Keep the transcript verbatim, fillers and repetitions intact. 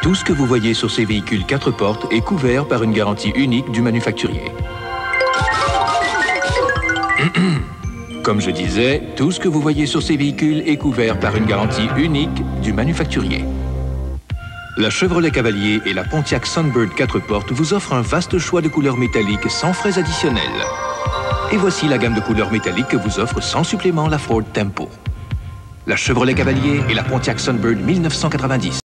Tout ce que vous voyez sur ces véhicules quatre portes est couvert par une garantie unique du manufacturier. Comme je disais, tout ce que vous voyez sur ces véhicules est couvert par une garantie unique du manufacturier. La Chevrolet Cavalier et la Pontiac Sunbird quatre portes vous offrent un vaste choix de couleurs métalliques sans frais additionnels. Et voici la gamme de couleurs métalliques que vous offre sans supplément la Ford Tempo. La Chevrolet Cavalier et la Pontiac Sunbird mille neuf cent quatre-vingt-dix.